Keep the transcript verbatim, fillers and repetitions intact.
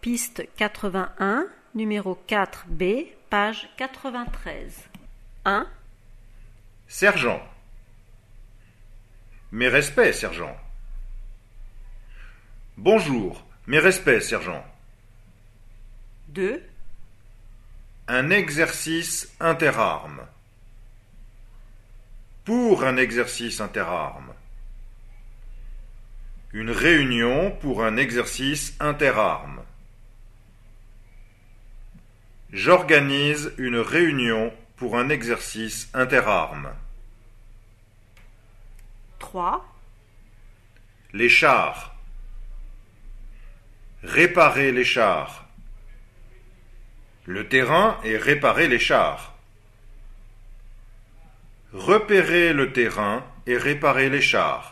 piste quatre-vingt-un, numéro quatre B, page quatre-vingt-treize. un. Sergent. Mes respects, sergent. Bonjour, mes respects, sergent. deux. Un exercice interarmes. Pour un exercice interarmes. Une réunion pour un exercice interarmes. J'organise une réunion pour un exercice interarmes. trois. Les chars. Réparer les chars. Le terrain et réparer les chars. Repérer le terrain et réparer les chars.